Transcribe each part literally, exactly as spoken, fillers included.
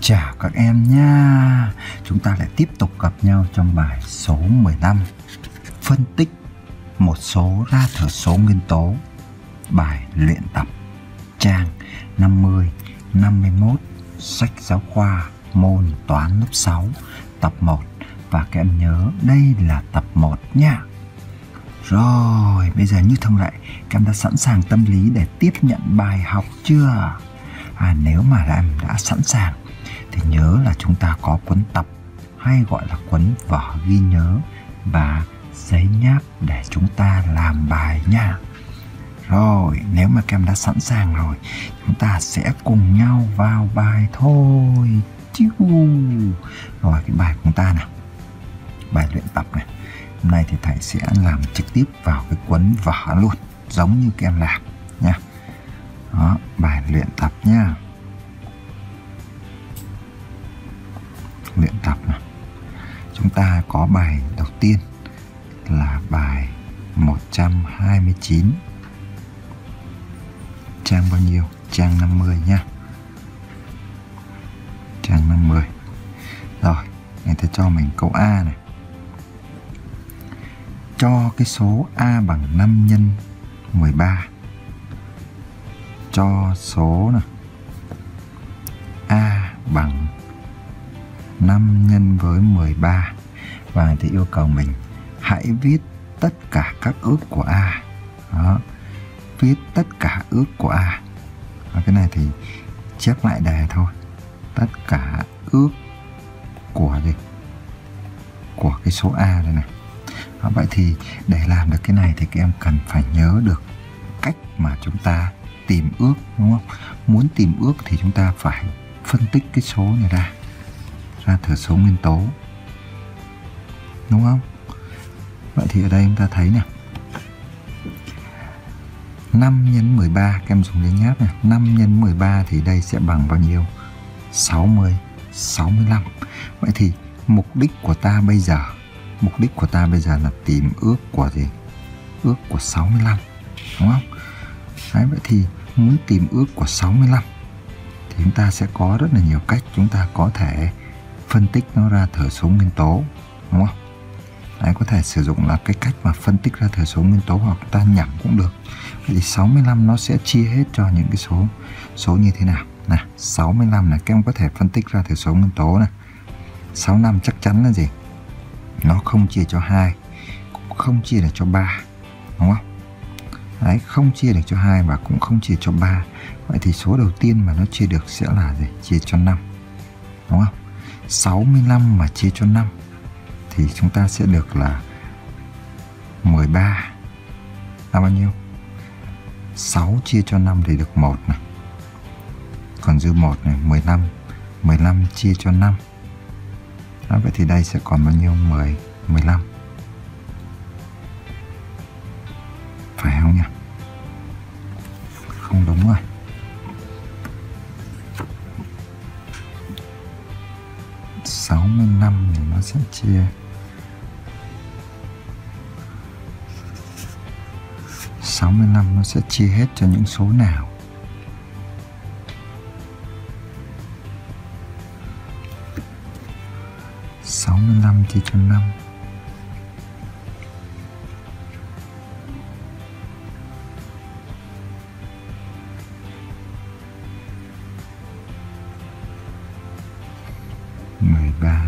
Chào các em nha. Chúng ta lại tiếp tục gặp nhau trong bài số mười lăm. Phân tích một số ra thử số nguyên tố. Bài luyện tập. Trang năm mươi, năm mươi mốt. Sách giáo khoa môn toán lớp sáu. Tập một. Và các em nhớ đây là tập một nha. Rồi, bây giờ như thông lệ, các em đã sẵn sàng tâm lý để tiếp nhận bài học chưa? À, nếu mà em đã sẵn sàng thì nhớ là chúng ta có cuốn tập hay gọi là cuốn vở ghi nhớ và giấy nháp để chúng ta làm bài nha. Rồi, nếu mà các em đã sẵn sàng rồi, chúng ta sẽ cùng nhau vào bài thôi. Chiu. Rồi, cái bài của chúng ta nào. Bài luyện tập này. Hôm nay thì thầy sẽ làm trực tiếp vào cái cuốn vở luôn, giống như các em làm nha. Đó, bài luyện tập nha. Luyện tập này. Chúng ta có bài đầu tiên là bài một trăm hai mươi chín. Trang bao nhiêu? Trang năm mươi nha. Trang năm mươi. Rồi, người ta cho mình câu A này. Cho cái số A bằng năm nhân mười ba. Cho số này A bằng năm nhân với mười ba. Và thì yêu cầu mình hãy viết tất cả các ước của A. Đó. Viết tất cả ước của A. Và cái này thì chép lại đề thôi. Tất cả ước của gì? Của cái số A đây này. Đó, vậy thì để làm được cái này thì các em cần phải nhớ được cách mà chúng ta tìm ước, đúng không? Muốn tìm ước thì chúng ta phải phân tích cái số này ra, ra thử số nguyên tố, đúng không? Vậy thì ở đây chúng ta thấy nè, năm nhân mười ba, các em dùng giấy nháp này, năm nhân mười ba thì đây sẽ bằng bao nhiêu? sáu mươi, sáu mươi lăm. Vậy thì mục đích của ta bây giờ, mục đích của ta bây giờ là tìm ước của gì? Ước của sáu mươi lăm, đúng không? Đấy, vậy thì muốn tìm ước của sáu mươi lăm thì chúng ta sẽ có rất là nhiều cách. Chúng ta có thể phân tích nó ra thử số nguyên tố, đúng không? Đấy, có thể sử dụng là cái cách mà phân tích ra thử số nguyên tố, hoặc ta nhẩm cũng được. Vậy thì sáu mươi lăm nó sẽ chia hết cho những cái số số như thế nào? Nè, sáu mươi lăm này, các em có thể phân tích ra thử số nguyên tố này. sáu mươi lăm chắc chắn là gì? Nó không chia cho hai, cũng không chia được cho ba, đúng không? Đấy, không chia được cho hai và cũng không chia cho ba. Vậy thì số đầu tiên mà nó chia được sẽ là gì? Chia cho năm, đúng không? sáu mươi lăm mà chia cho năm thì chúng ta sẽ được là mười ba. Là bao nhiêu? sáu chia cho năm thì được một này. Còn dư một này, mười lăm. mười lăm chia cho năm. Đó, vậy thì đây sẽ còn bao nhiêu? mười, mười lăm. Phải không nhỉ? Không đúng rồi. sáu mươi lăm thì nó sẽ chia sáu mươi lăm nó sẽ chia hết cho những số nào? sáu mươi lăm chia cho năm. mười ba.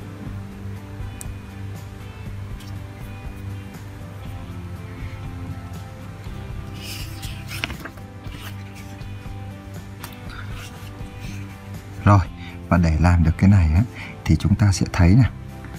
Rồi, và để làm được cái này á, thì chúng ta sẽ thấy nè,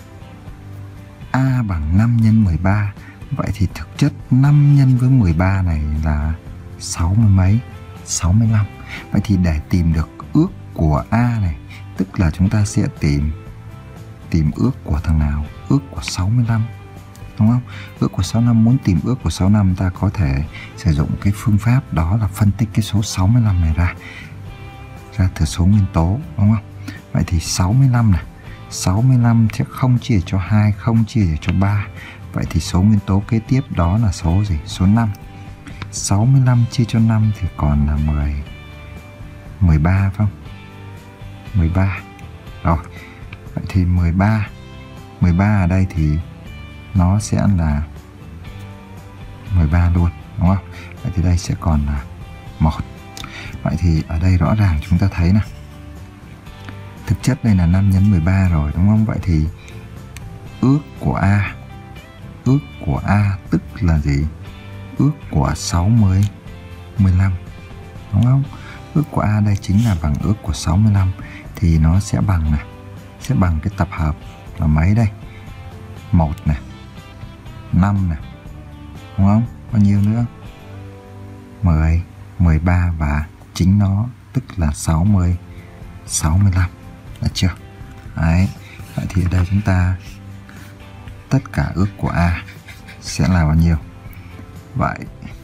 A bằng năm nhân mười ba. Vậy thì thực chất năm nhân với mười ba này là sáu mươi mấy? sáu mươi lăm. Vậy thì để tìm được ước của A này, tức là chúng ta sẽ tìm tìm ước của thằng nào? Ước của sáu mươi lăm, đúng không? Ước của sáu mươi lăm, muốn tìm ước của sáu mươi lăm ta có thể sử dụng cái phương pháp đó là phân tích cái số sáu mươi lăm này ra, ra thử số nguyên tố, đúng không? Vậy thì sáu mươi lăm này, sáu mươi lăm sẽ không chia cho hai, không chia cho ba. Vậy thì số nguyên tố kế tiếp đó là số gì? Số năm. sáu mươi lăm chia cho năm thì còn là mười, mười ba phải không? mười ba. Rồi, vậy thì mười ba. mười ba ở đây thì nó sẽ là mười ba luôn, đúng không? Vậy thì đây sẽ còn là một. Vậy thì ở đây rõ ràng chúng ta thấy nè, thực chất đây là năm nhân mười ba rồi, đúng không? Vậy thì ước của A, ước của A tức là gì? Ước của sáu mươi, mười lăm, đúng không? Ước của A đây chính là bằng ước của sáu mươi lăm, thì nó sẽ bằng này, sẽ bằng cái tập hợp là mấy đây? một này, năm này, đúng không? Bao nhiêu nữa? mười, mười ba và chính nó tức là sáu mươi, sáu mươi lăm, được chưa? Đấy, vậy thì ở đây chúng ta tất cả ước của A sẽ là bao nhiêu? Vậy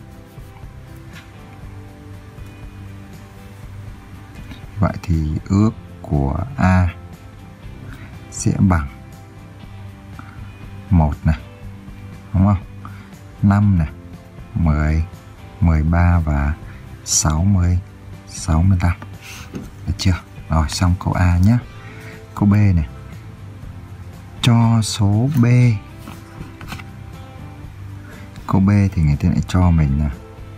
Vậy thì ước của A sẽ bằng một này, đúng không? năm này, mười, mười ba và sáu mươi, sáu mươi lăm. Được chưa? Rồi, xong câu A nhé. Câu B này. Cho số B. Câu B thì người ta lại cho mình là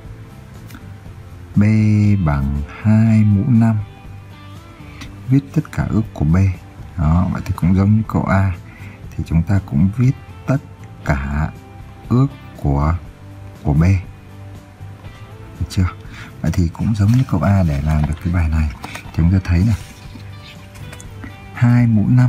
B bằng hai mũ năm. Viết tất cả ước của B. Đó, vậy thì cũng giống như câu A, thì chúng ta cũng viết tất cả ước của của B. Được chưa? Vậy thì cũng giống như câu A, để làm được cái bài này chúng ta thấy này, hai mũ năm.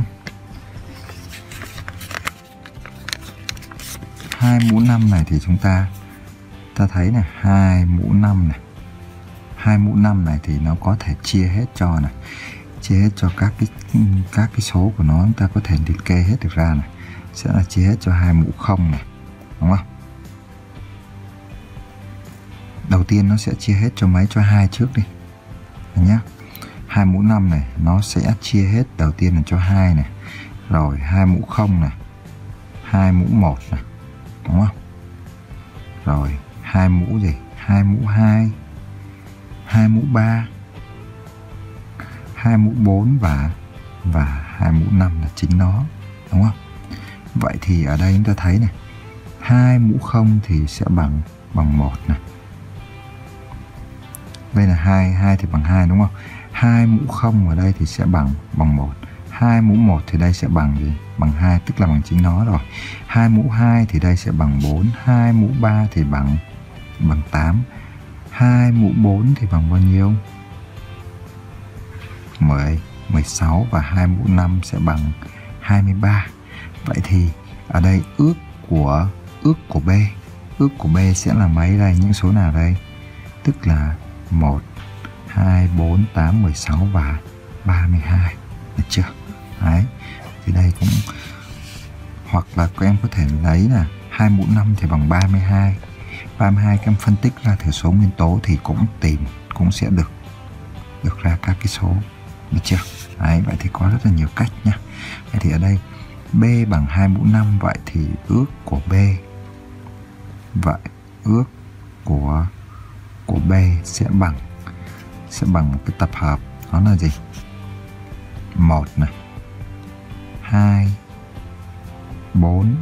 hai mũ năm này thì chúng ta ta thấy này, hai mũ năm này. hai mũ năm này thì nó có thể chia hết cho này, chia hết cho các cái các cái số của nó, chúng ta có thể liệt kê hết được ra này, sẽ là chia hết cho hai mũ không này, đúng không? Đầu tiên nó sẽ chia hết cho mấy? Cho hai trước đi nhé. hai mũ năm này nó sẽ chia hết đầu tiên là cho hai này, rồi hai mũ không này, hai mũ một này, đúng không? Rồi hai mũ gì? hai mũ hai, hai mũ ba, hai mũ bốn và và hai mũ năm là chính nó, đúng không? Vậy thì ở đây chúng ta thấy này, hai mũ không thì sẽ bằng bằng một này. Đây là hai, hai thì bằng hai, đúng không? hai mũ không ở đây thì sẽ bằng bằng một. hai mũ một thì đây sẽ bằng gì? Bằng hai, tức là bằng chính nó rồi. hai mũ hai thì đây sẽ bằng bốn, hai mũ ba thì bằng bằng tám. hai mũ bốn thì bằng bao nhiêu? mười, mười sáu và hai mũ năm sẽ bằng hai mươi ba. Vậy thì ở đây ước của ước của B, ước của B sẽ là mấy đây? Những số nào đây? Tức là một, hai, bốn, tám, mười sáu và ba mươi hai. Được chưa? Đấy. Thì đây cũng, hoặc là các em có thể lấy là hai mũ năm thì bằng ba mươi hai. ba mươi hai các em phân tích ra thử số nguyên tố thì cũng tìm, cũng sẽ được được ra các cái số. Được chưa? Đấy, vậy thì có rất là nhiều cách nha. Vậy thì ở đây B bằng hai mũ năm, vậy thì ước của B, vậy ước của của B sẽ bằng sẽ bằng một cái tập hợp, đó là gì? một này, hai, bốn,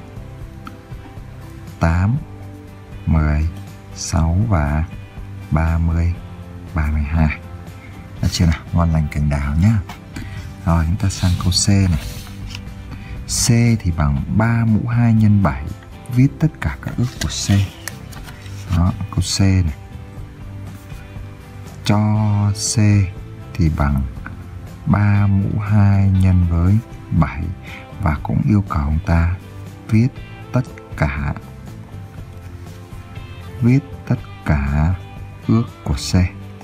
tám, mười, sáu và ba mươi, ba mươi hai. Được chưa nào? Ngon lành cành đào nhá. Rồi chúng ta sang câu C này. C thì bằng ba mũ hai nhân bảy. Viết tất cả các ước của C. Đó, câu C này. Cho C thì bằng ba mũ hai nhân với bảy, và cũng yêu cầu ông ta viết tất cả viết tất cả ước của C.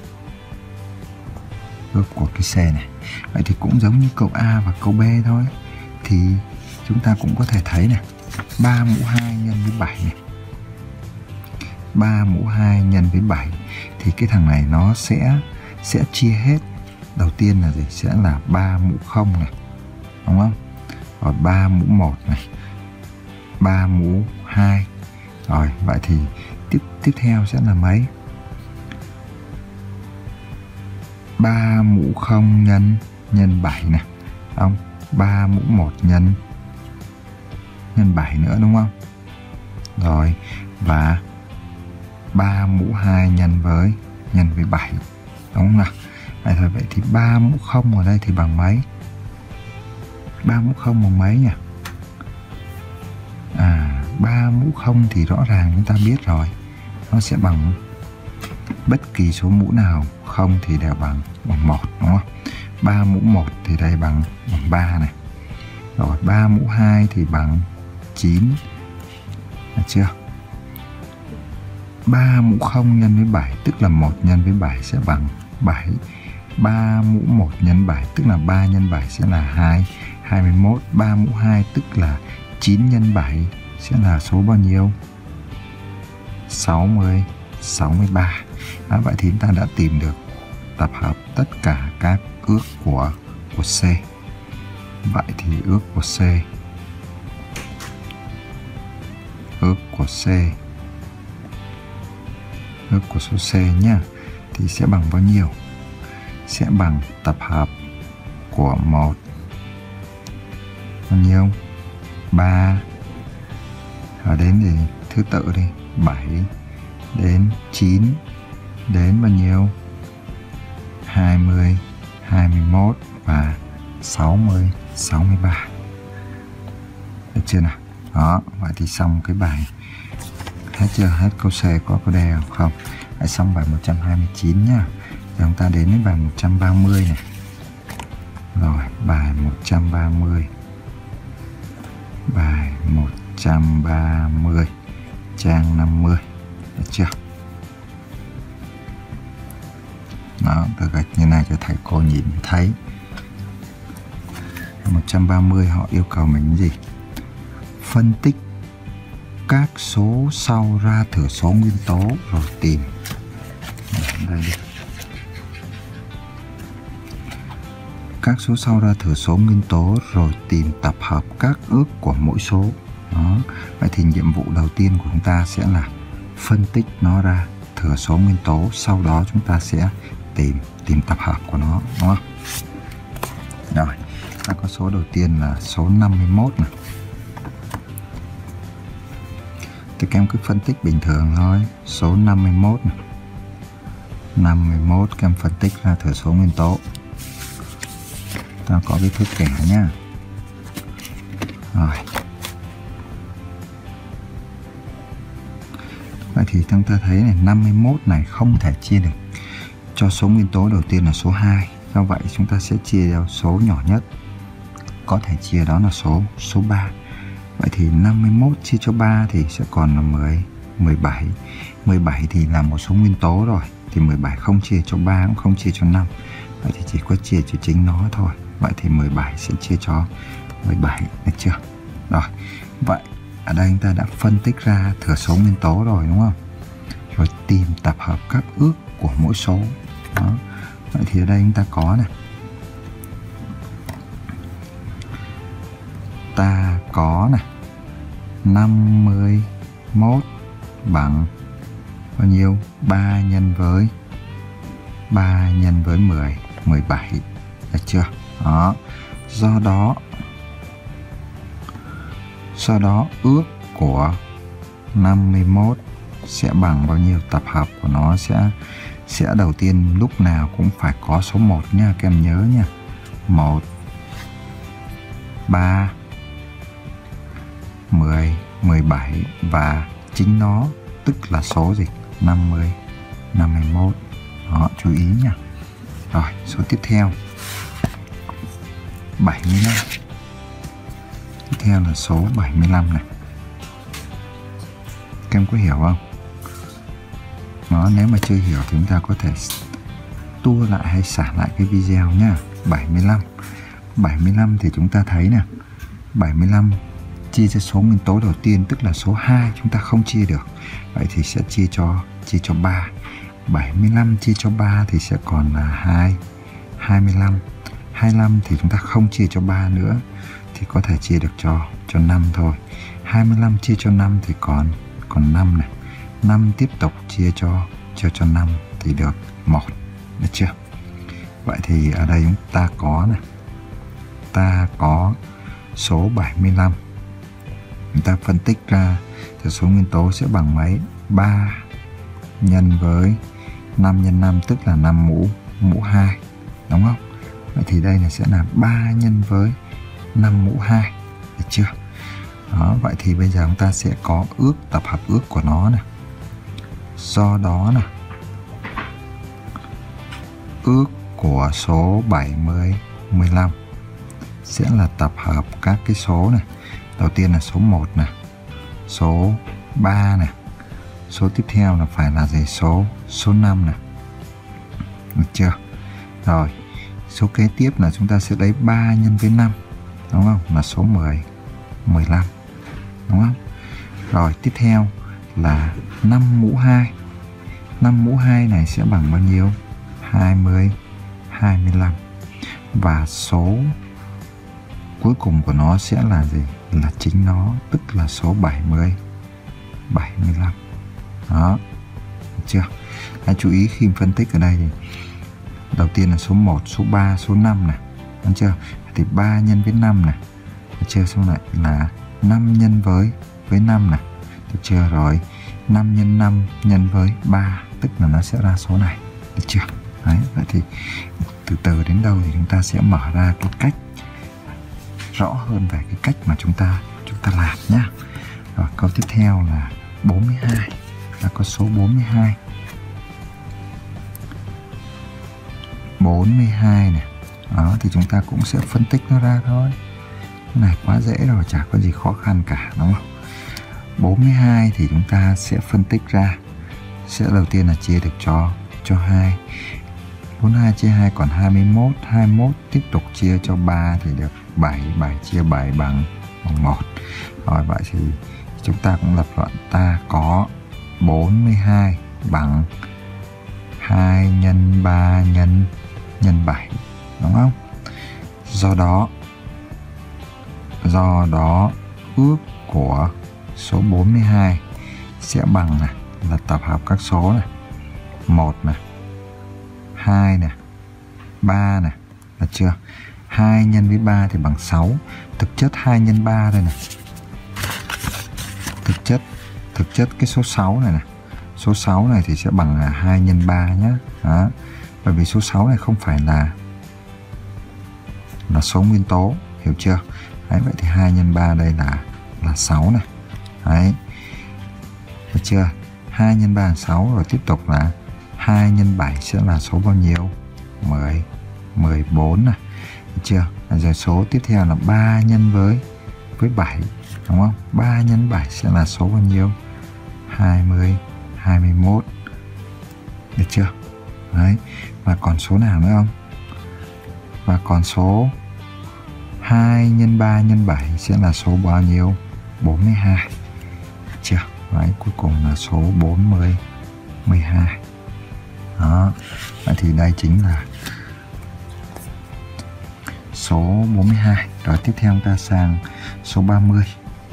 Ước của cái C này. Vậy thì cũng giống như câu A và câu B thôi. Thì chúng ta cũng có thể thấy này, ba mũ hai nhân với bảy này. ba mũ hai nhân với bảy thì cái thằng này nó sẽ sẽ chia hết. Đầu tiên là gì? Sẽ là ba mũ không này, đúng không? Rồi ba mũ một này, ba mũ hai. Rồi vậy thì tiếp tiếp theo sẽ là mấy? ba mũ không nhân nhân bảy này. Không, ba mũ một nhân nhân bảy nữa đúng không? Rồi, và ba mũ hai nhân với nhân với bảy, đúng không nào? Vậy thôi, vậy thì ba mũ không ở đây thì bằng mấy? ba mũ không bằng mấy nhỉ? À, ba mũ không thì rõ ràng chúng ta biết rồi, nó sẽ bằng bất kỳ số mũ nào không thì đều bằng bằng một, đúng không? ba mũ một thì đây bằng bằng ba này. Rồi ba mũ hai thì bằng chín. Được chưa? ba mũ không nhân với bảy tức là một nhân với bảy sẽ bằng bảy. ba mũ một nhân bảy tức là ba nhân bảy sẽ là hai, hai mươi mốt. ba mũ hai tức là chín nhân bảy sẽ là số bao nhiêu? sáu mươi, sáu mươi ba. À, vậy thì chúng ta đã tìm được tập hợp tất cả các ước của của C. Vậy thì ước của C ước của C ước của số C nhá thì sẽ bằng bao nhiêu? Sẽ bằng tập hợp của một bao nhiêu? ba, ở đến thì thứ tự đi, bảy đến chín đến bao nhiêu? hai mươi, hai mươi mốt và sáu mươi, sáu mươi ba. Được chưa nào? Đó, vậy thì xong cái bài. Hết chưa? Hết câu C, có câu D không? Không. Hãy xong bài một trăm hai mươi chín nhá. Giờ chúng ta đến với bài một trăm ba mươi này. Rồi, bài một trăm ba mươi. Bài một trăm ba mươi, trang năm mươi. Được chưa? Đó, tôi gạch như này cho thầy cô nhìn thấy. một trăm ba mươi họ yêu cầu mình gì? Phân tích các số sau ra thử số nguyên tố rồi tìm. Đây đi. Các số sau ra thử số nguyên tố rồi tìm tập hợp các ước của mỗi số. Đó. Vậy thì nhiệm vụ đầu tiên của chúng ta sẽ là phân tích nó ra thừa số nguyên tố, sau đó chúng ta sẽ tìm tìm tập hợp của nó, đúng không? Rồi, ta có số đầu tiên là số năm mươi mốt này. Thì các em cứ phân tích bình thường thôi. Số năm mươi mốt này. năm mươi mốt các em phân tích ra thừa số nguyên tố. Ta có cái thước kẻ nhá. Rồi. Vậy thì chúng ta thấy này, năm mươi mốt này không thể chia được cho số nguyên tố đầu tiên là số hai. Do vậy chúng ta sẽ chia theo số nhỏ nhất có thể chia, đó là số số ba. Vậy thì năm mươi mốt chia cho ba thì sẽ còn là mười, mười bảy. mười bảy thì là một số nguyên tố rồi, thì mười bảy không chia cho ba cũng không chia cho năm. Vậy thì chỉ có chia cho chính nó thôi. Vậy thì mười bảy sẽ chia cho mười bảy, được chưa? Rồi, vậy ở đây chúng ta đã phân tích ra thừa số nguyên tố rồi, đúng không? Rồi tìm tập hợp các ước của mỗi số. Đó. Vậy thì ở đây chúng ta có này. Ta có này, năm mươi mốt bằng bao nhiêu? ba nhân với ba nhân với mười, mười bảy. Được chưa? Đó. Do đó Do đó ước của năm mươi mốt sẽ bằng bao nhiêu? Tập hợp của nó sẽ sẽ đầu tiên lúc nào cũng phải có số một nha, các em nhớ nha. một, ba, mười, mười bảy và chính nó tức là số gì? năm mươi, năm mươi mốt. Đó, chú ý nha. Rồi, số tiếp theo bảy mươi lăm. Tiếp theo là số bảy mươi lăm này. Các em có hiểu không? Đó, nếu mà chưa hiểu thì chúng ta có thể tua lại hay xả lại cái video nhá. bảy mươi lăm. bảy mươi lăm thì chúng ta thấy nè, bảy mươi lăm chia cho số nguyên tố đầu tiên tức là số hai chúng ta không chia được. Vậy thì sẽ chia cho chia cho ba. bảy mươi lăm chia cho ba thì sẽ còn là hai, hai mươi lăm. hai mươi lăm thì chúng ta không chia cho ba nữa thì có thể chia được cho cho năm thôi. hai mươi lăm chia cho năm thì còn còn năm này. năm tiếp tục chia cho cho cho năm thì được một. Được chưa? Vậy thì ở đây chúng ta có này. ta có số bảy mươi lăm. Chúng ta phân tích ra thì số nguyên tố sẽ bằng mấy? ba nhân với năm nhân năm, tức là năm mũ mũ hai, đúng không? Vậy thì đây là sẽ là ba nhân với năm mũ hai, được chưa? Đó, vậy thì bây giờ chúng ta sẽ có ước, tập hợp ước của nó này. Do đó là ước của số bảy mươi, mười lăm sẽ là tập hợp các cái số này. Đầu tiên là số một này, số ba này, số tiếp theo là phải là gì? Số số năm này. Được chưa? Rồi, số kế tiếp là chúng ta sẽ lấy ba nhân với năm, đúng không? Là số mười, mười lăm, đúng không? Rồi, tiếp theo là năm mũ hai. năm mũ hai này sẽ bằng bao nhiêu? hai mươi, hai mươi lăm. Và số cuối cùng của nó sẽ là gì? Là chính nó, tức là số bảy mươi, bảy mươi lăm. Đó, được chưa? Hãy chú ý khi phân tích ở đây thì đầu tiên là số một, số ba, số năm này, được chưa? Thì ba nhân với năm này, được chưa? Xong lại là năm nhân với với năm này, được chưa? Rồi năm nhân năm nhân với ba, tức là nó sẽ ra số này, được chưa? Đấy, vậy thì từ từ đến đâu thì chúng ta sẽ mở ra cái cách rõ hơn về cái cách mà chúng ta chúng ta làm nhé. Rồi câu tiếp theo là bốn mươi hai, là có số bốn mươi hai. bốn mươi hai này. Đó thì chúng ta cũng sẽ phân tích nó ra thôi. Cái này quá dễ rồi, chả có gì khó khăn cả, đúng không? bốn mươi hai thì chúng ta sẽ phân tích ra, sẽ đầu tiên là chia được cho cho hai. bốn mươi hai chia hai còn hai mươi mốt, hai mươi mốt tiếp tục chia cho ba thì được bảy, bảy chia bảy bằng bằng một. Rồi vậy thì chúng ta cũng lập luận ta có bốn mươi hai bằng hai nhân ba nhân nhân bảy, đúng không? Do đó do đó ước của số bốn mươi hai sẽ bằng này, là tập hợp các số này, một này, hai này, ba này, được chưa? hai nhân với ba thì bằng sáu. Thực chất hai nhân ba đây này. Thực chất thực chất cái số sáu này này. Số sáu này thì sẽ bằng là hai nhân ba nhé. Đó. Bởi vì số sáu này không phải là là số nguyên tố, hiểu chưa? Đấy, vậy thì hai nhân ba đây là là sáu này. Đấy. Được chưa? hai nhân ba là sáu, rồi tiếp tục là hai nhân bảy sẽ là số bao nhiêu? mười, mười bốn này. Được chưa? Rồi số tiếp theo là ba nhân với với bảy, đúng không? ba nhân bảy sẽ là số bao nhiêu? hai mươi, hai mươi mốt. Được chưa? Đấy. Và còn số nào nữa không? Và còn số hai nhân ba nhân bảy sẽ là số bao nhiêu? bốn mươi hai. Được chưa? Đấy, cuối cùng là số bốn mươi, mười hai. Đó. Vậy thì đây chính là số bốn mươi hai. Rồi tiếp theo chúng ta sang số ba mươi.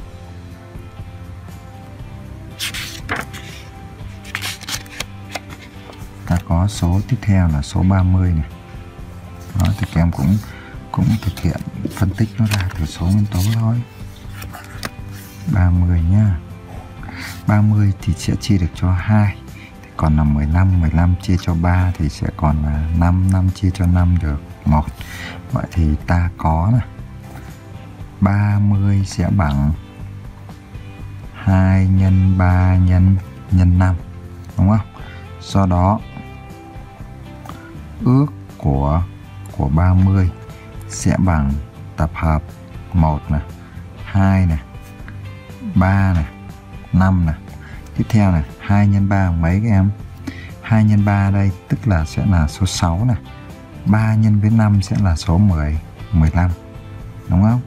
Ta có số tiếp theo là số ba mươi này. Đó, thì các em cũng cũng thực hiện phân tích nó ra từ số nguyên tố thôi. ba mươi nhá. ba mươi thì sẽ chia được cho hai. Thì còn là mười lăm, mười lăm chia cho ba thì sẽ còn là năm, năm chia cho năm được một. Vậy thì ta có này, ba mươi sẽ bằng hai nhân ba nhân nhân năm, đúng không? Do đó ước của của ba mươi sẽ bằng tập hợp một này, hai này, ba này, năm này. Tiếp theo này, hai nhân ba bằng mấy các em? hai nhân ba đây tức là sẽ là số sáu này. ba nhân với năm sẽ là số mười, mười lăm. Đúng không?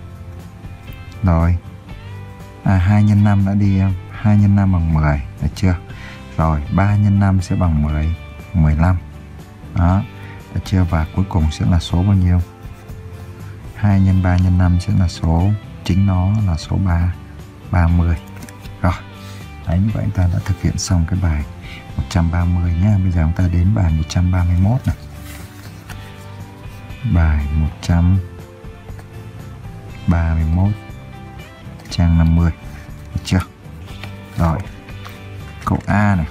Rồi. À, hai nhân năm đã đi em. hai nhân năm bằng mười, được chưa? Rồi, ba nhân năm sẽ bằng mười, mười lăm. Đó, được chưa? Và cuối cùng sẽ là số bao nhiêu? hai nhân ba nhân năm sẽ là số, chính nó là số ba, ba mươi. Rồi, đấy, như vậy chúng ta đã thực hiện xong cái bài một trăm ba mươi nhé. Bây giờ chúng ta đến bài một trăm ba mươi mốt này. Bài một trăm ba mươi mốt, trang năm mươi. Được chưa? Rồi, câu A này.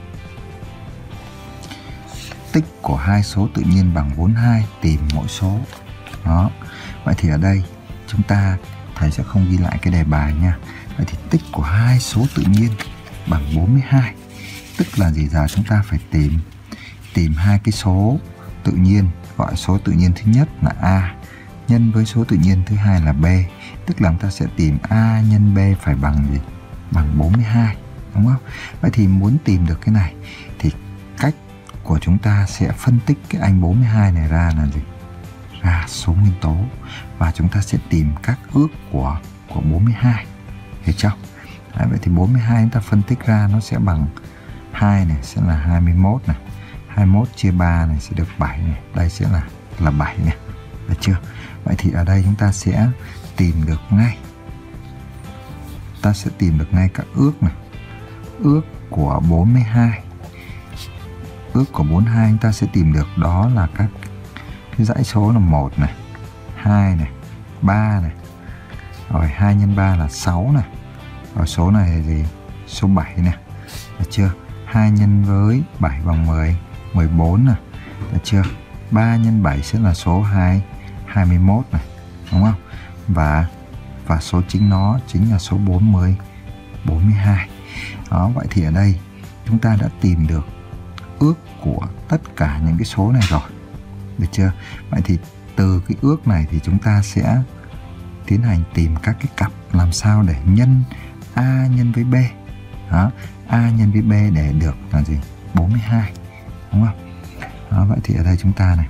Tích của hai số tự nhiên bằng bốn mươi hai, tìm mỗi số. Đó. Vậy thì ở đây chúng ta, thầy sẽ không ghi lại cái đề bài nha. Vậy thì tích của hai số tự nhiên bằng bốn mươi hai. Tức là gì? Giờ chúng ta phải tìm tìm hai cái số tự nhiên, gọi số tự nhiên thứ nhất là A nhân với số tự nhiên thứ hai là B. Tức là chúng ta sẽ tìm A nhân B phải bằng gì? Bằng bốn mươi hai, đúng không? Vậy thì muốn tìm được cái này thì cách của chúng ta sẽ phân tích cái anh bốn mươi hai này ra là gì? Ra số nguyên tố, và chúng ta sẽ tìm các ước của của bốn mươi hai. Hiểu chưa? Đấy, vậy thì bốn mươi hai chúng ta phân tích ra nó sẽ bằng hai này sẽ là hai mươi mốt này, hai mươi mốt chia ba này sẽ được bảy này, đây sẽ là là bảy này. Được chưa? Vậy thì ở đây chúng ta sẽ tìm được ngay. Ta sẽ tìm được ngay các ước này. Ước của bốn mươi hai. Ước của bốn mươi hai chúng ta sẽ tìm được đó là các cái dãy số là một này, hai này, ba này. Rồi hai nhân ba là sáu này. Rồi số này là gì? Số bảy này. Được chưa? hai nhân với bảy bằng mười, mười bốn này. Được chưa? ba nhân bảy sẽ là số hai, hai mươi mốt này, đúng không? Và và số chính nó chính là số bốn mươi, bốn mươi hai. Đó, vậy thì ở đây chúng ta đã tìm được ước của tất cả những cái số này rồi. Được chưa? Vậy thì từ cái ước này thì chúng ta sẽ tiến hành tìm các cái cặp làm sao để nhân A nhân với B. Đó, A nhân với B để được là gì? bốn mươi hai, đúng không? Đó, vậy thì ở đây chúng ta này,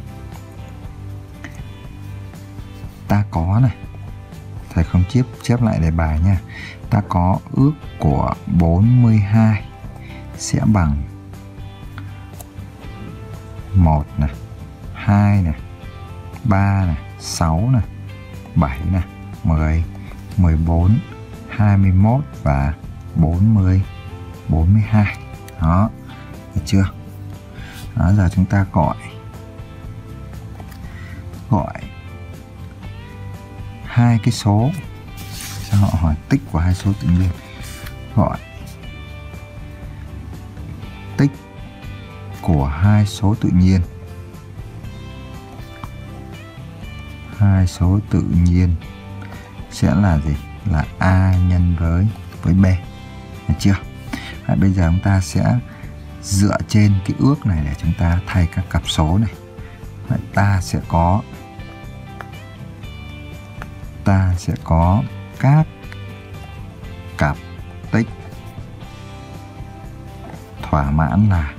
ta có này, thầy không chép chép lại đề bài nha. Ta có ước của bốn mươi hai sẽ bằng một này, hai này, ba này, sáu này, bảy này, mười, mười bốn, hai mươi mốt và bốn mươi, bốn mươi hai. Đó, được chưa? Đó, giờ chúng ta gọi gọi hai cái số. Sao họ hỏi tích của hai số tự nhiên? Gọi tích của hai số tự nhiên. Hai số tự nhiên sẽ là gì? Là A nhân với với B. Được chưa? Và bây giờ chúng ta sẽ dựa trên cái ước này để chúng ta thay các cặp số này. Vậy ta sẽ có ta sẽ có các cặp tích thỏa mãn là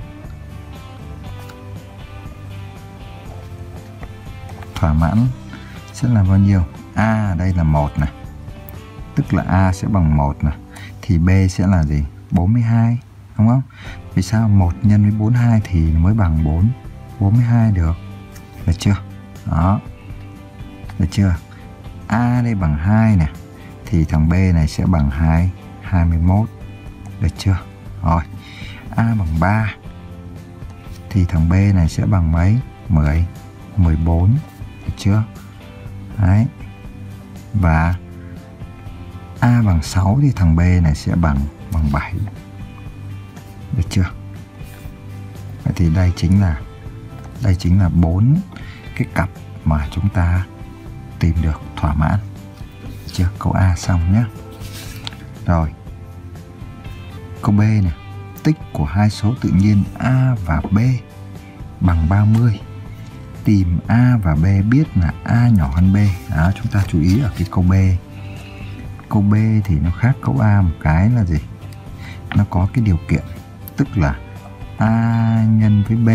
thỏa mãn sẽ là bao nhiêu? A ở đây là một này, tức là A sẽ bằng một này, thì B sẽ là gì? bốn mươi hai, đúng không? Vì sao? một nhân với bốn mươi hai thì mới bằng bốn, bốn mươi hai được. Được chưa? Đó. Được chưa? A đây bằng hai nè, thì thằng B này sẽ bằng hai, hai mươi mốt. Được chưa? Rồi. A bằng ba thì thằng B này sẽ bằng mấy? mười, mười bốn. Được chưa? Đấy. Và A bằng sáu thì thằng B này sẽ bằng bằng bảy. Được chưa? Vậy thì đây chính là đây chính là bốn cái cặp mà chúng ta tìm được thỏa mãn. Được chưa? Câu A xong nhé. Rồi. Câu B này, tích của hai số tự nhiên A và B bằng ba mươi. Tìm A và B biết là A nhỏ hơn B. Đó, chúng ta chú ý ở cái câu B. Câu B thì nó khác câu A một cái là gì? Nó có cái điều kiện, tức là A nhân với B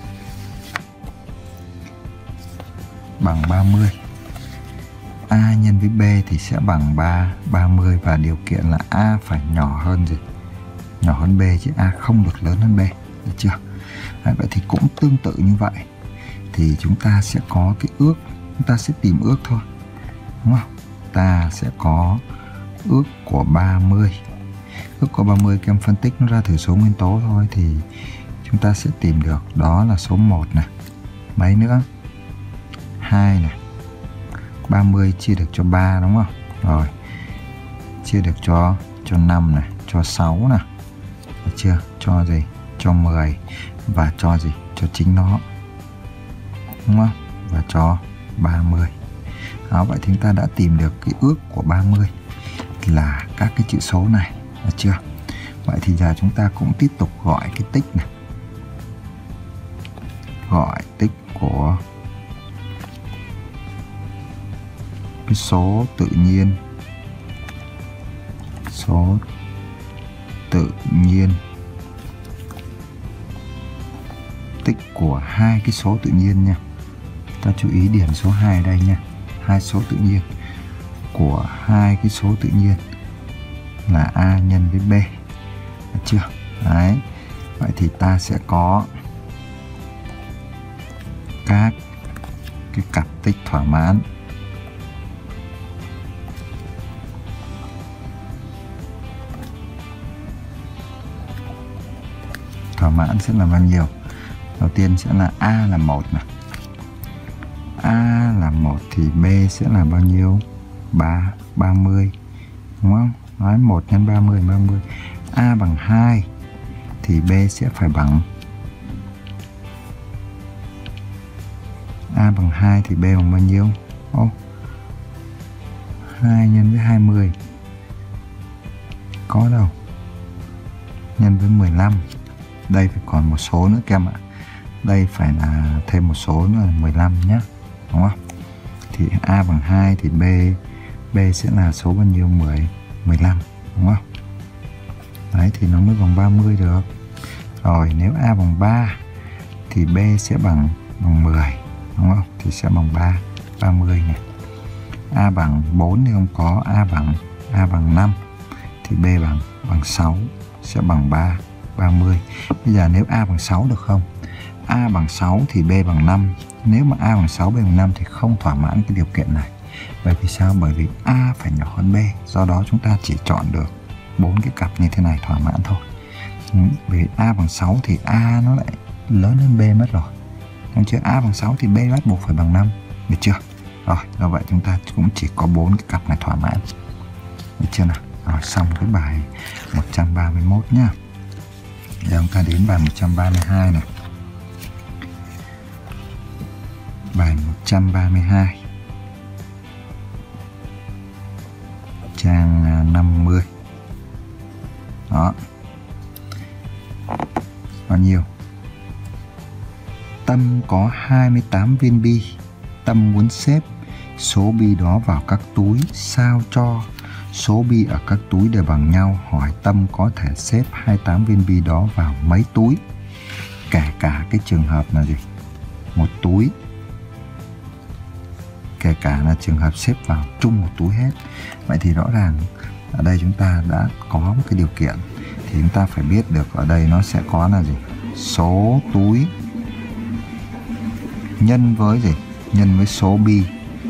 bằng ba mươi. A nhân với B thì sẽ bằng ba, ba mươi, và điều kiện là A phải nhỏ hơn gì? Nhỏ hơn B, chứ A không được lớn hơn B. Được chưa? Đấy, vậy thì cũng tương tự như vậy. Thì chúng ta sẽ có cái ước, chúng ta sẽ tìm ước thôi, đúng không? Ta sẽ có ước của ba mươi. Ước của ba mươi các em phân tích nó ra thử số nguyên tố thôi, thì chúng ta sẽ tìm được đó là số một này. Mấy nữa? hai này, ba mươi chia được cho ba đúng không? Rồi. Chia được cho cho năm này, cho sáu này. Được chưa? Cho gì? Cho mười và cho gì? Cho chính nó. Đúng không? Và cho ba mươi. Đó, vậy thì chúng ta đã tìm được cái ước của ba mươi là các cái chữ số này. Được chưa? Vậy thì giờ chúng ta cũng tiếp tục gọi cái tích này. Gọi tích của cái số tự nhiên. Số tự nhiên. Tích của hai cái số tự nhiên nha. Ta chú ý điểm số hai ở đây nha. Hai số tự nhiên của hai cái số tự nhiên là A nhân với B. Được chưa? Đấy. Vậy thì ta sẽ có các cái cặp tích thỏa mãn. Thỏa mãn sẽ là bao nhiêu? Đầu tiên sẽ là A là một này. A là một thì B sẽ là bao nhiêu? ba, ba mươi. Đúng không? Nói một nhân ba mươi, ba mươi. A bằng hai thì B sẽ phải bằng A bằng hai thì B bằng bao nhiêu? Ô, hai nhân với hai mươi. Có đâu. Nhân với mười lăm. Đây phải còn một số nữa các em ạ. Đây phải là thêm một số nữa là mười lăm nhé. Đúng không? Thì A bằng hai thì B B sẽ là số bao nhiêu? mười, mười lăm. Đúng không? Đấy thì nó mới bằng ba mươi được. Rồi nếu A bằng ba thì B sẽ bằng bằng mười. Đúng không? Thì sẽ bằng ba, ba mươi này. A bằng bốn thì không có. A bằng A bằng năm thì B bằng bằng sáu sẽ bằng ba, ba mươi. Bây giờ nếu A bằng sáu được không? A bằng sáu thì B bằng năm. Nếu mà A bằng sáu, B bằng năm thì không thỏa mãn cái điều kiện này. Bởi vì sao? Bởi vì A phải nhỏ hơn B. Do đó chúng ta chỉ chọn được bốn cái cặp như thế này thỏa mãn thôi. Vì A bằng sáu thì A nó lại lớn hơn B mất rồi. Đúng chưa? A bằng sáu thì B bắt buộc phải bằng năm. Được chưa? Rồi, do vậy chúng ta cũng chỉ có bốn cái cặp này thỏa mãn. Được chưa nào? Rồi, xong cái bài một trăm ba mươi mốt nhá. Giờ chúng ta đến bài một trăm ba mươi hai này. Bài một trăm ba mươi hai. Trang năm mươi. Đó. Bao nhiêu? Tâm có hai mươi tám viên bi. Tâm muốn xếp số bi đó vào các túi. Sao cho số bi ở các túi đều bằng nhau? Hỏi Tâm có thể xếp hai mươi tám viên bi đó vào mấy túi? Kể cả cái trường hợp là gì? Một túi. Kể cả là trường hợp xếp vào chung một túi hết. Vậy thì rõ ràng ở đây chúng ta đã có một cái điều kiện. Thì chúng ta phải biết được ở đây nó sẽ có là gì? Số túi nhân với gì? Nhân với số bi.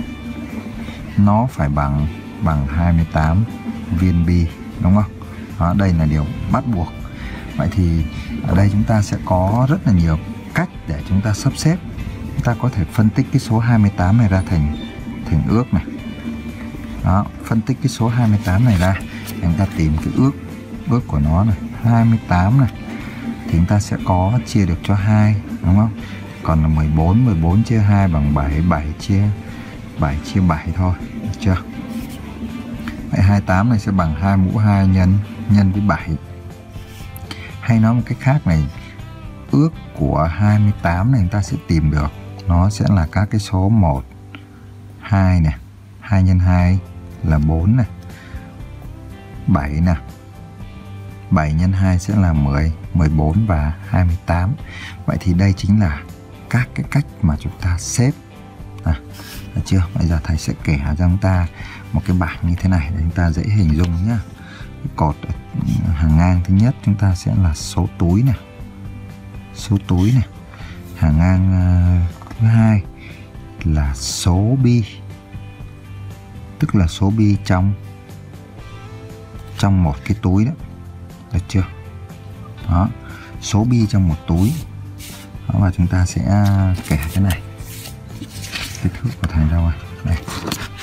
Nó phải bằng bằng hai mươi tám viên bi. Đúng không? Đó, đây là điều bắt buộc. Vậy thì ở đây chúng ta sẽ có rất là nhiều cách để chúng ta sắp xếp. Chúng ta có thể phân tích cái số hai mươi tám này ra thành thành ước này. Đó, phân tích cái số hai mươi tám này ra để chúng ta tìm cái ước ước của nó này. hai mươi tám này thì chúng ta sẽ có chia được cho hai, đúng không? Còn là mười bốn, mười bốn chia hai bằng bảy, bảy chia bảy chia bảy thôi, được chưa? Vậy hai mươi tám này sẽ bằng hai mũ hai nhân nhân với bảy. Hay nói một cách khác này, ước của hai mươi tám này chúng ta sẽ tìm được nó sẽ là các cái số một, hai này, hai nhân hai là bốn này, bảy nè, bảy nhân hai sẽ là mười, mười bốn và hai mươi tám. Vậy thì đây chính là các cái cách mà chúng ta xếp. À, được chưa? Bây giờ thầy sẽ kể cho chúng ta một cái bảng như thế này để chúng ta dễ hình dung nhá. Cái cột hàng ngang thứ nhất chúng ta sẽ là số túi này, số túi này. Hàng ngang uh, thứ hai là số bi, tức là số bi trong trong một cái túi đó, được chưa? Đó, số bi trong một túi. Đó, và chúng ta sẽ kẻ cái này. Kích thước của thầy đâu rồi? Đây.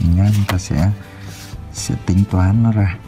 nhá, chúng ta sẽ sẽ tính toán nó ra.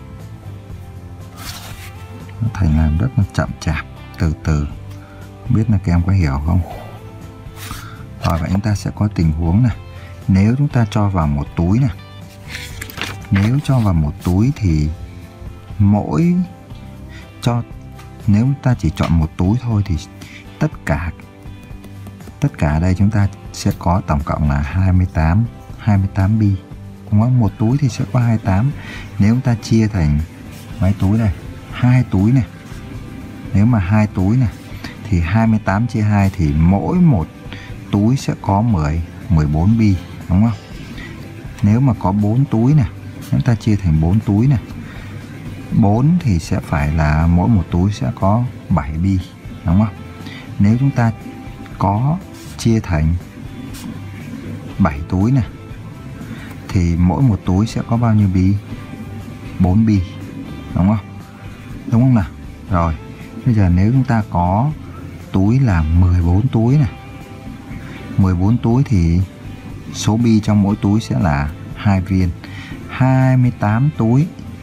Nó thầy làm rất là chậm chạp, từ từ, không biết là các em có hiểu không. Rồi vậy chúng ta sẽ có tình huống này, nếu chúng ta cho vào một túi này, nếu cho vào một túi thì mỗi cho nếu chúng ta chỉ chọn một túi thôi thì tất cả tất cả ở đây chúng ta sẽ có tổng cộng là hai mươi tám bi, đúng không? Một túi thì sẽ có hai mươi tám. Nếu chúng ta chia thành mấy túi này, hai túi này, nếu mà hai túi này thì hai mươi tám chia hai thì mỗi một túi sẽ có mười, mười bốn bi, đúng không? Nếu mà có bốn túi này, chúng ta chia thành bốn túi này, bốn thì sẽ phải là mỗi một túi sẽ có bảy bi, đúng không? Nếu chúng ta có chia thành bảy túi này thì mỗi một túi sẽ có bao nhiêu bi? bốn bi, đúng không? Đúng không nào? Rồi, bây giờ nếu chúng ta có túi là mười bốn túi này, mười bốn túi thì số bi trong mỗi túi sẽ là hai viên. hai mươi tám túi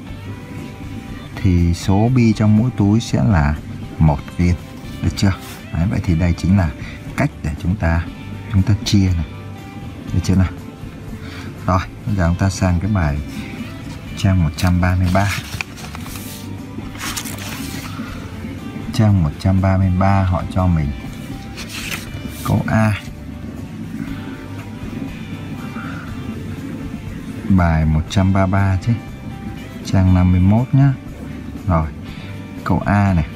thì số bi trong mỗi túi sẽ là một viên, được chưa? Đấy, vậy thì đây chính là cách để chúng ta chúng ta chia này, được chưa nào? Rồi, bây giờ chúng ta sang cái bài trang một trăm ba mươi ba. Trang một trăm ba mươi ba họ cho mình câu A. Bài một trăm ba mươi ba chứ. Trang năm mươi mốt nhá. Rồi, câu A này.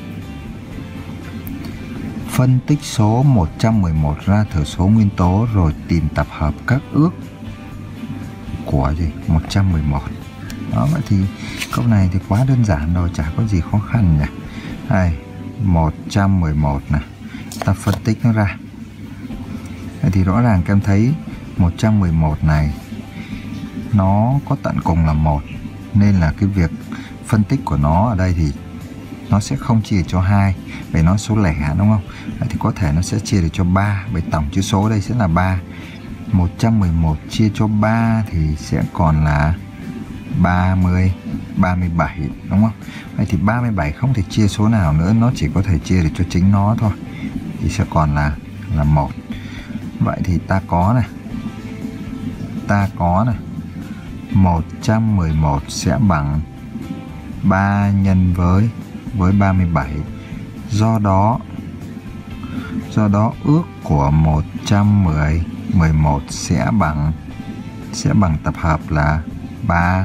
Phân tích số một trăm mười một ra thử số nguyên tố rồi tìm tập hợp các ước của gì? một trăm mười một. Đó, vậy thì câu này thì quá đơn giản rồi, chả có gì khó khăn nhỉ. Đây, một trăm mười một này, ta phân tích nó ra. Vậy thì rõ ràng các em thấy một trăm mười một này nó có tận cùng là một, nên là cái việc phân tích của nó ở đây thì nó sẽ không chia cho hai, bởi nó số lẻ, đúng không? Vậy thì có thể nó sẽ chia được cho ba, bởi tổng chữ số ở đây sẽ là ba. một trăm mười một chia cho ba thì sẽ còn là ba mươi, ba mươi bảy, đúng không? Vậy thì ba mươi bảy không thể chia số nào nữa, nó chỉ có thể chia được cho chính nó thôi. Thì sẽ còn là là một. Vậy thì ta có này. Ta có này. một trăm mười một sẽ bằng ba nhân với với ba mươi bảy. Do đó do đó ước của một trăm mười một sẽ bằng sẽ bằng tập hợp là ba,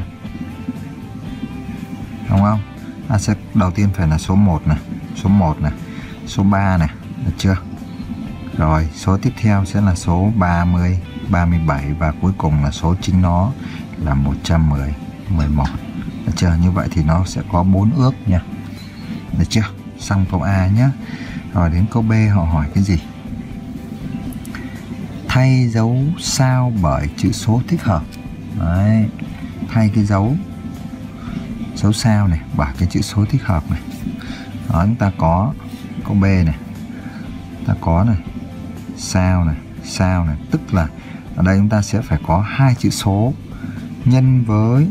đúng không? À, sẽ đầu tiên phải là số một này, số một này, số ba này, được chưa? Rồi, số tiếp theo sẽ là số ba mươi, ba mươi bảy và cuối cùng là số chính nó là một trăm mười một. Được chưa? Như vậy thì nó sẽ có bốn ước nha. Được chưa? Xong câu A nhé. Rồi đến câu B họ hỏi cái gì? Thay dấu sao bởi chữ số thích hợp. Đấy. Thay cái dấu dấu sao này bởi cái chữ số thích hợp này. Đó, chúng ta có câu B này. Ta có này. Sao này, sao này, tức là ở đây chúng ta sẽ phải có hai chữ số nhân với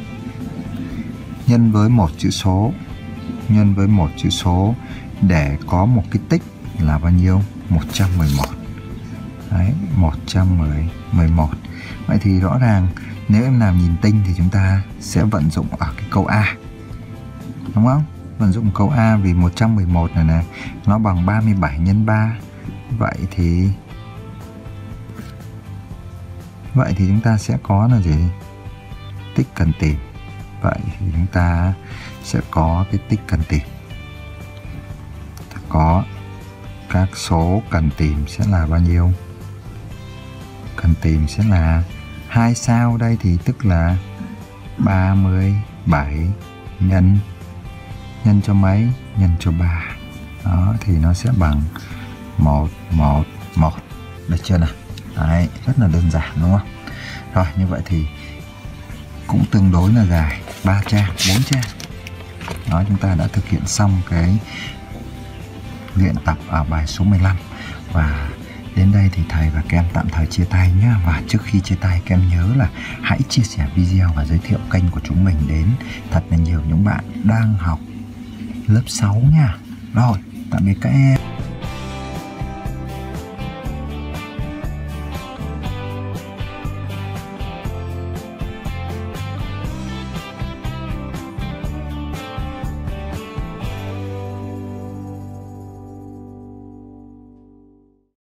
nhân với một chữ số, nhân với một chữ số để có một cái tích là bao nhiêu? một trăm mười một. Đấy, một trăm mười một. Vậy thì rõ ràng nếu em làm nhìn tinh thì chúng ta sẽ vận dụng ở cái câu A, đúng không? Vận dụng câu A vì một trăm mười một này này nó bằng ba mươi bảy nhân ba. Vậy thì Vậy thì chúng ta sẽ có là gì? Tích cần tìm. Vậy thì chúng ta sẽ có cái tích cần tìm. Có các số cần tìm sẽ là bao nhiêu? Cần tìm sẽ là hai sao đây thì tức là ba mươi bảy nhân nhân cho mấy? Nhân cho ba. Đó thì nó sẽ bằng một, một, một. Được chưa nào? Đấy, rất là đơn giản đúng không? Rồi, như vậy thì cũng tương đối là dài, ba trang, bốn trang. Đó, chúng ta đã thực hiện xong cái luyện tập ở bài số mười lăm. Và Đến đây thì thầy và các em tạm thời chia tay nhé. Và trước khi chia tay, các em nhớ là hãy chia sẻ video và giới thiệu kênh của chúng mình đến thật là nhiều những bạn đang học lớp sáu nha. Rồi, tạm biệt các em.